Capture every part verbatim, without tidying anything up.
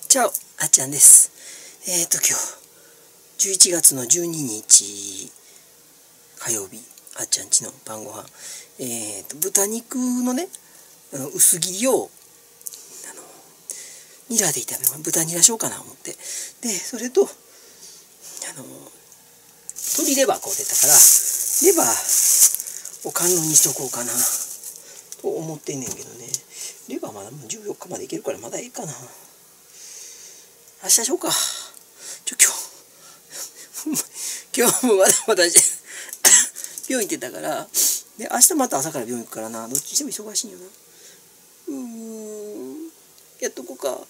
チャオ、あっちゃんです。えっと、今日、じゅういちがつのじゅうににち、火曜日、あっちゃんちの晩ご飯。えっと、豚肉のね、あの薄切りを、あの、ニラで炒めます。豚ニラしようかな思って。で、それと、あの、鶏レバー買うてたから、レバーを甘露にしとこうかな、と思ってんねんけどね。レバーまだじゅうよっかまでいけるからまだいいかな。明日しようか。ちょ、今日、今日もまだまだ病院行ってたから、で、明日また朝から病院行くからな。どっちにしても忙しいんよな。うーん、やっとこうか。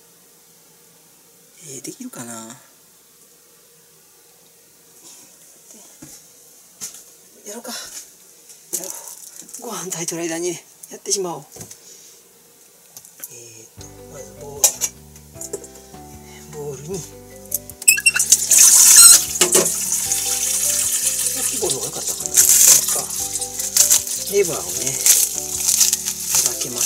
えー、できるかな。やろうか。やろう。ご飯炊いてる間にね、やってしまおう。えーと、まずボウル。ボウルに大きいボウルの方が良かったかな。レバーをね分けます。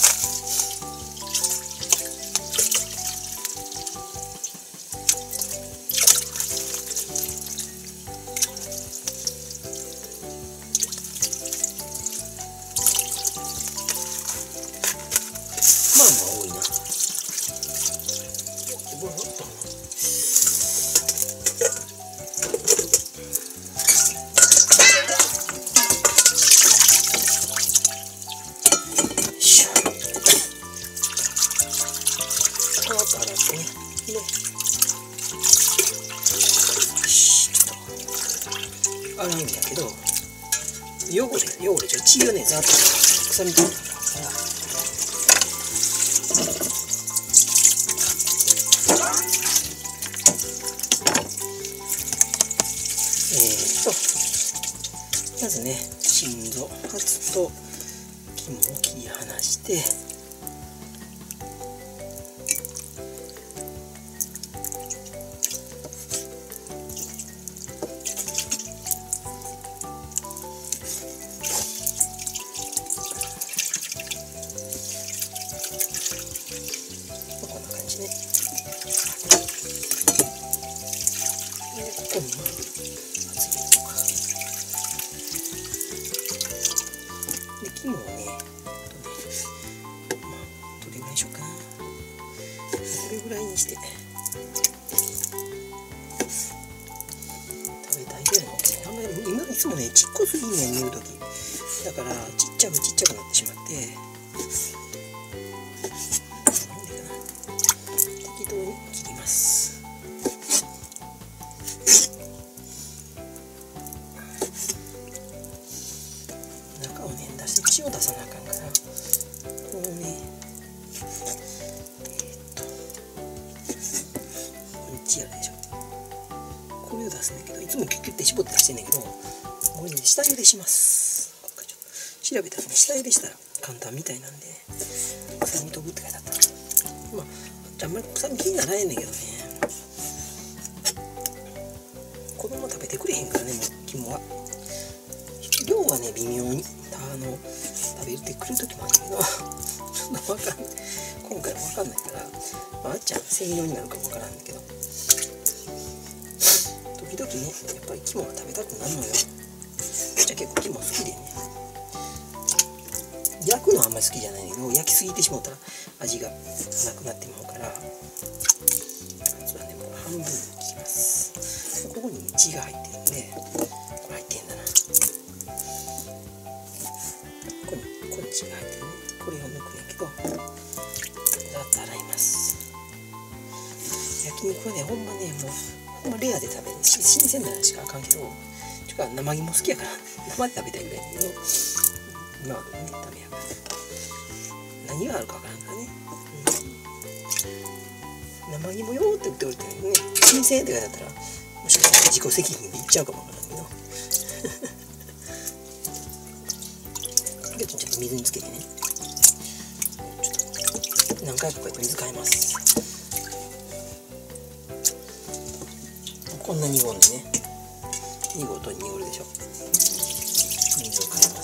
まあまあ多いな。ボウルあったかな。洗うんだけど、汚れ汚れちょ血がねざっと臭みたいなのがあるからえーとまずね心臓ハツと肝を切り離してこんな感じね。でここに厚切りとかで肝をね、まあどれぐらいにしようかな。これぐらいにして食べたいぐらいの大きさ。あんまり今いつもねちっこすぎんねん、見るときだからちっちゃくちっちゃくなってしまって適当に切ります。中をね出して血を出さなあかんからこうねえー、っとこれ血やるでしょ。これを出すんだけどいつもキュッキュッて絞って出してんだけどこれね下茹でします。調べたらね下茹でしたら簡単みたいなんで臭み飛ぶって書いてあった。まああんまり臭み気にならへんねんけどね。子供食べてくれへんからね、もう肝は量はね微妙にあの食べてくる時もあるけどちょっと分かんない、今回は分かんないから、まあ、あっちゃん専用になるかも分からんけど時々ねやっぱり肝が食べたくなるのよ。じゃあ結構肝好きでね、焼くのはあんまり好きじゃないけど焼きすぎてしまったら味がなくなってまうから、それはねもう半分に切ります。ここに血が入ってるんで、これ入ってんだな。ここにここに血が入ってるね。これを抜くんやけどざっと洗います。焼肉はねほんまねもうほんまレアで食べる新鮮なのしかあかんけど、ちょっと生肝好きやから生で食べたいぐらいだけど今はねダメやから何があるかわからんからね、うん、生肝よーって売っておいてね新鮮って書いてあったらもしかしたら自己責任でいっちゃうかもわからんけどちょっと水につけてねちょっと何回かこうやって水変えます。こんな濁んでね見事に濁るでしょ。水を変えます。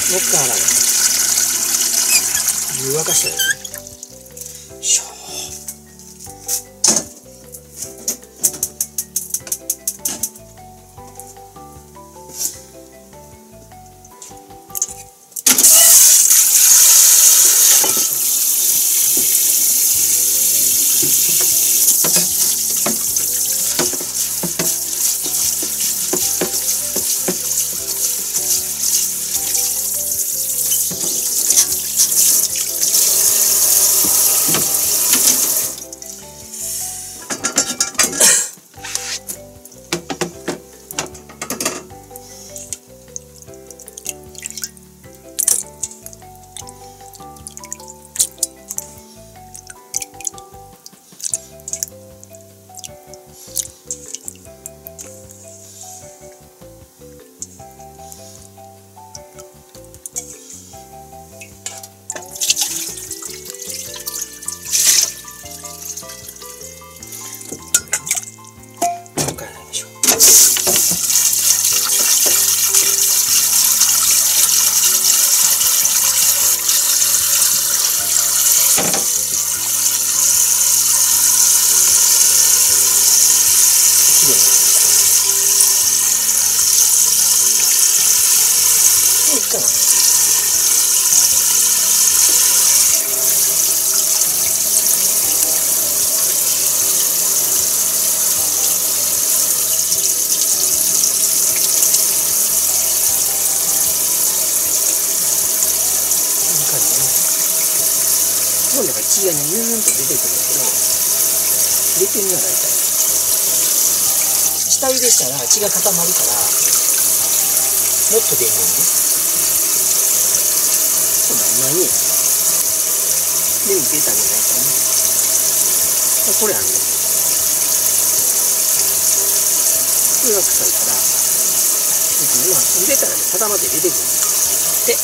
もう一回洗う。湯沸かしたやつ。しょー。この中に血がね、ニューンと出てくるんだけど、入れてみながら大体。下茹でしたら血が固まるから、もっと出んねんね。そうなんないね。でも出たね、大体ね。これあるね。これが臭いから、今、茹でたらね、固まって出てくるんで。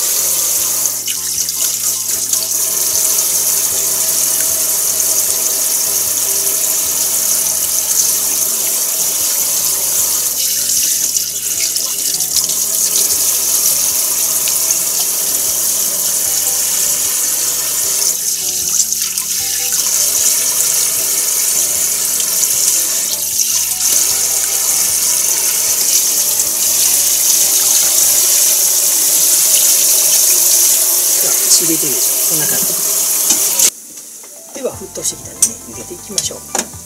入れてるでしょ。こんな感じでは、沸騰してきたんでね、茹でていきましょう。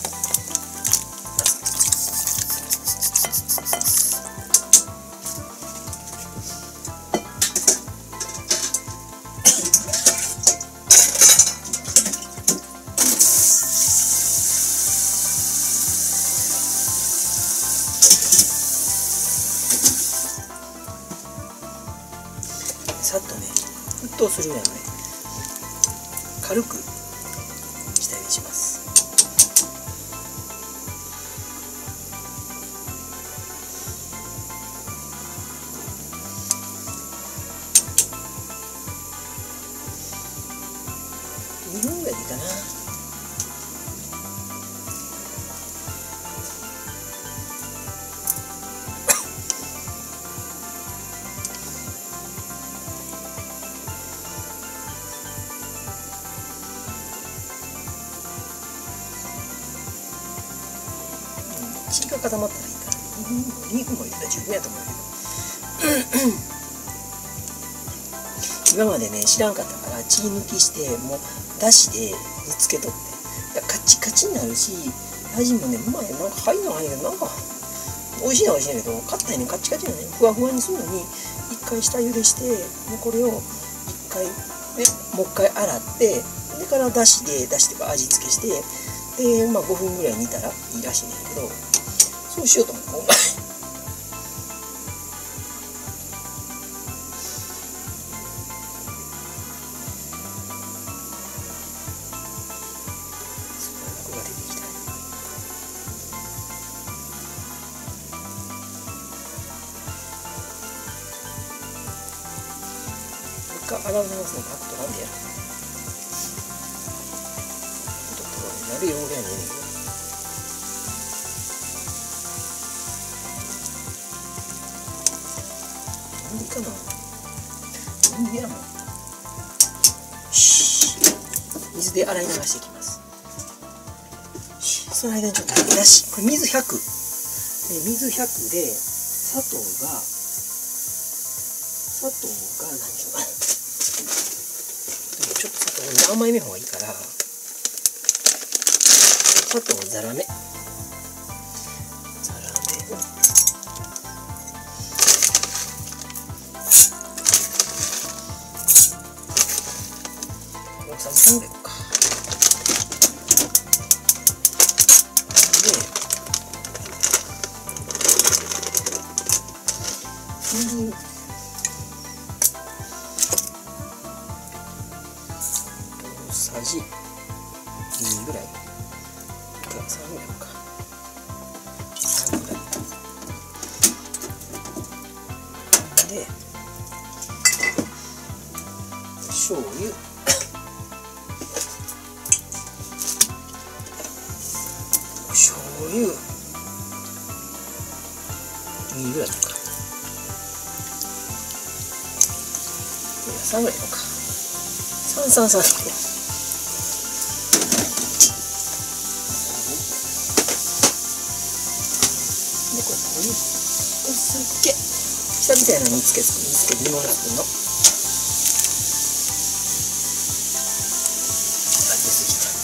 さっとね、沸騰するぐらいまで軽く下茹でします。にふんぐらいでいいかな。血が固まったらいいから、にふんも入れたら十分やと思うけど今までね知らんかったから血抜きしてもうだしで煮つけとって、カチカチになるし味もねうまい。なんか入んの入んのなんか美味しいのは美味しいんだけど、買ったらねカチカチなねふわふわにするのに一回下茹でして、もうこれを一回でもう一回洗って、でからだしでだしとか味付けして、でまあごふんぐらい煮たらいいらしいんだけど、そうしようと思って今回ここが出てきた。一回洗い直すのパクとなんでやるところになるようやねんけど、いいかな。 次はもう水で洗い流していきます。その間にちょっとだし、これ水ひゃく、水ひゃくで砂糖が砂糖が何でしょうか、ちょっと砂糖甘いめの方がいいから砂糖ざらめざらめを大さじさんぐらいか。みりん大さじにぐらいさんぐらいかさんぐらいで醤油お醤油にぐらいとかさんぐらいのかさんさんさんでこれここにお酒下みたいなのにつけつけてにスプーンのあ出すぎた。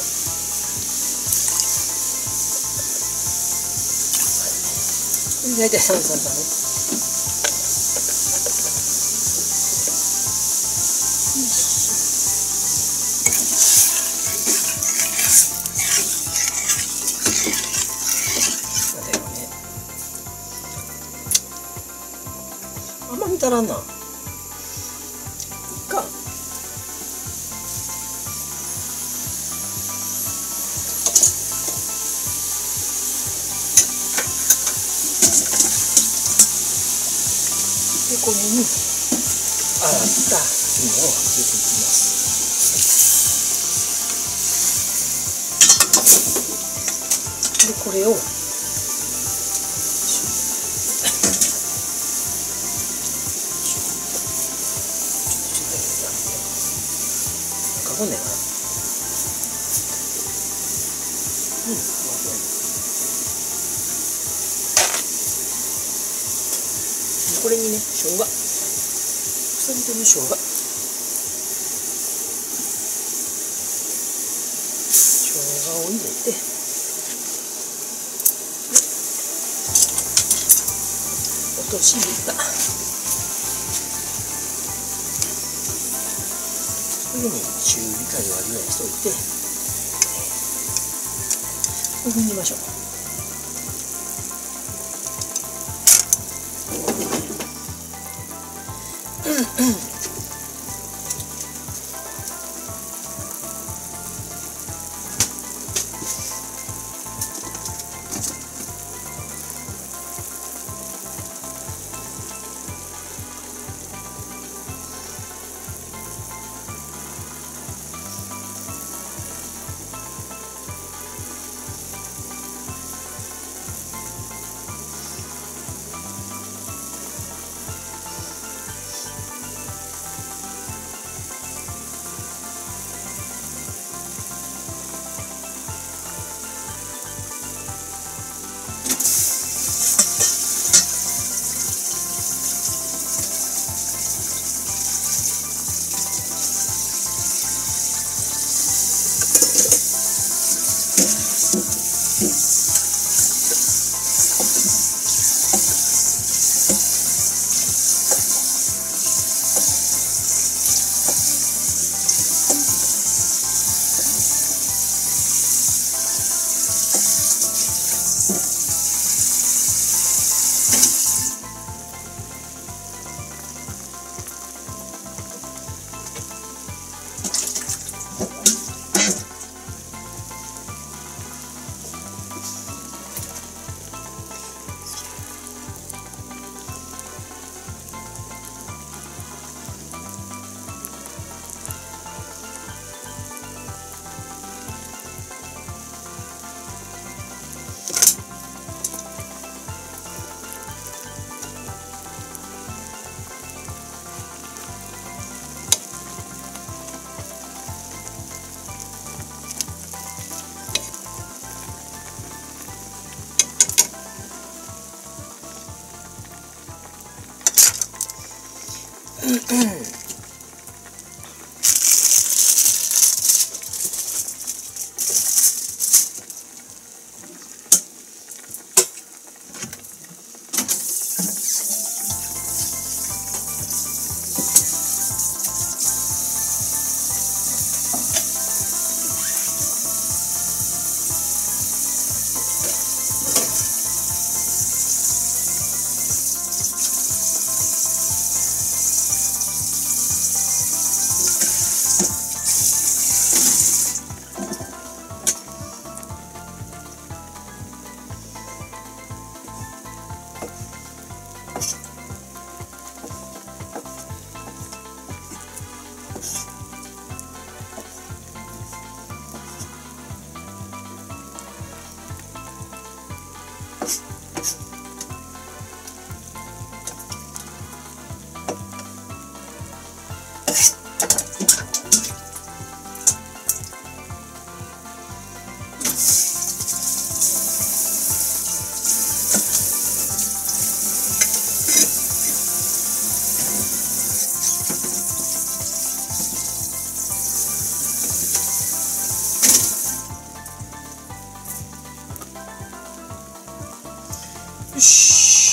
大体さんさんさんね。あんま見たらんな。いっか。で、これに洗った芋を入れていきます。で、これをこんねんな。うん、これにね、生姜、臭み取りの生姜、生姜を入れて、落とし蓋。こういうふうに中火加減割るようにしておいて、こういうふうに煮ましょう。うんうんよし。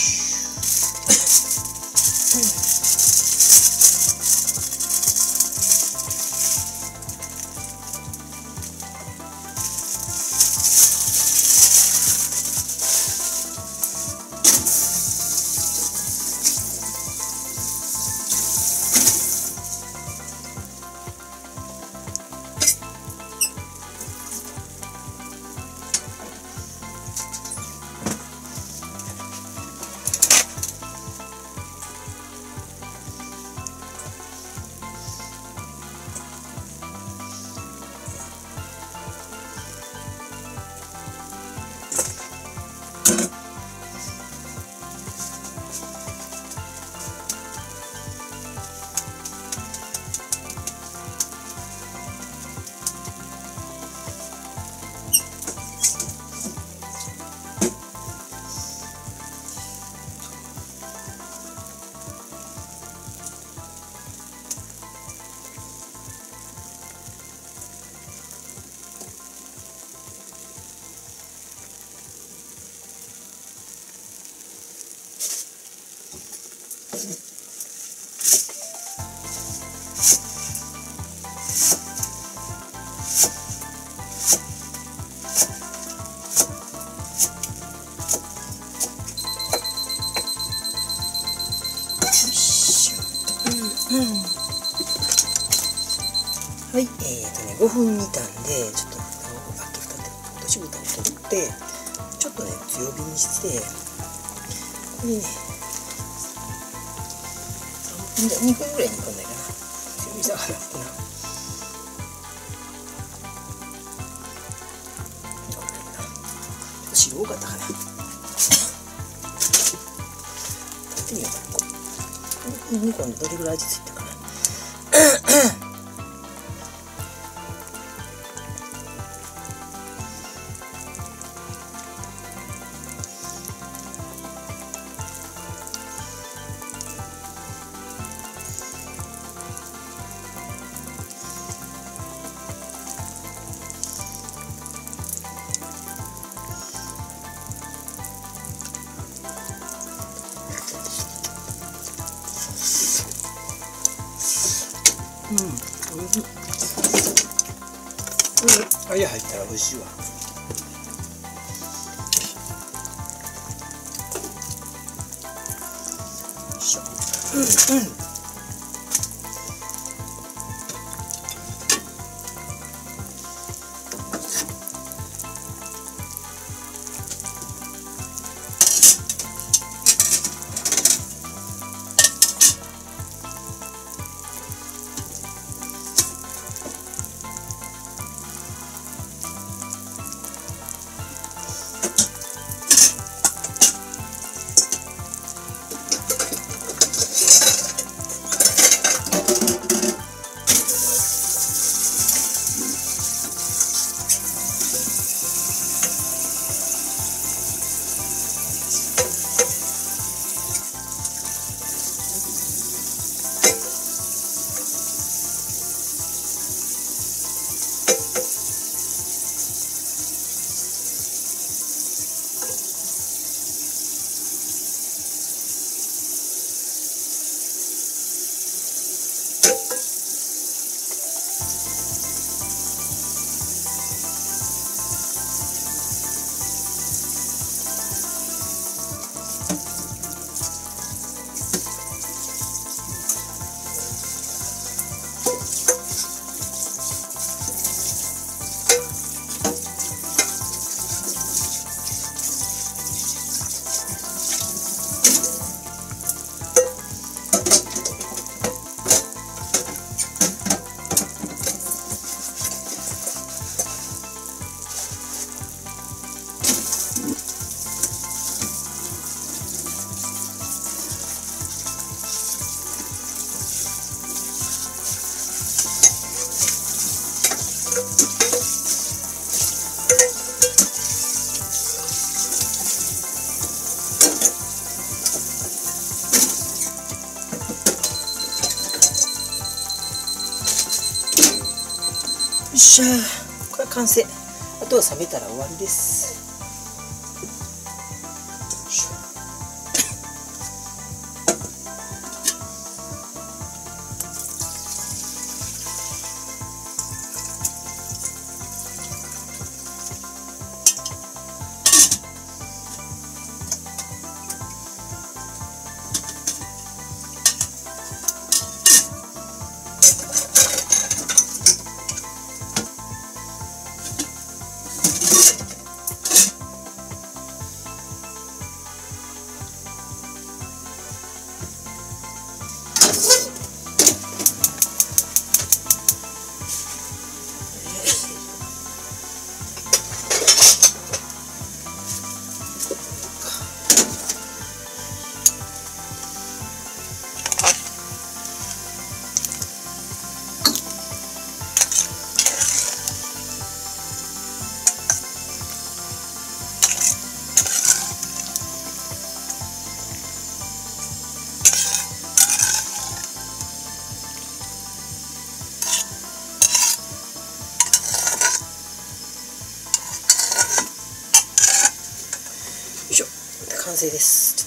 はい、えーとね、ごふん煮たんで、ちょっと蓋を開け蓋で落とし蓋を取って、ちょっとね、強火にして、ここにね、にふんぐらい煮込んないかな。強火だからな。どうなんだ。白多かったかな。やってみようかな。煮込んでどれぐらい味ついたかな。うん、おいしい。あや入ったら美味しいわ。よいしょ。うんうん。 っしゃー、これは完成。あとは冷めたら終わりです。よいしょ。完成です。